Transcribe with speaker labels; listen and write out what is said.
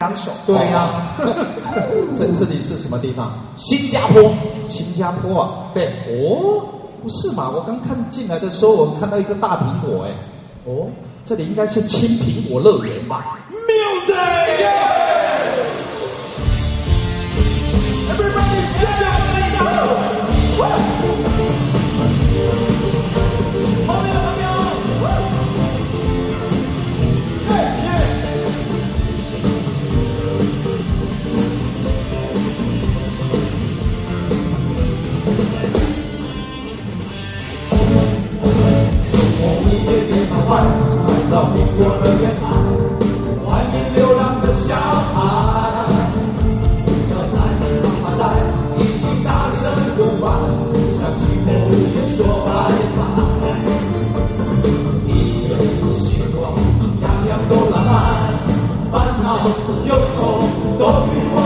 Speaker 1: 两手。
Speaker 2: 对呀、这里是什么地方？新加坡。新加坡啊？对。哦，不是嘛？我刚看进来的时候，我看到一个大苹果，哎。哦，这里应该是青苹果乐园吧 ？Music！ Everybody dance! Woo! 后面的朋友 来到苹果乐园来，欢迎流浪的小孩，要在你旁边来，一起大声呼唤，向寂寞也说拜拜。一个星光，样样都浪漫，烦恼忧愁都与我。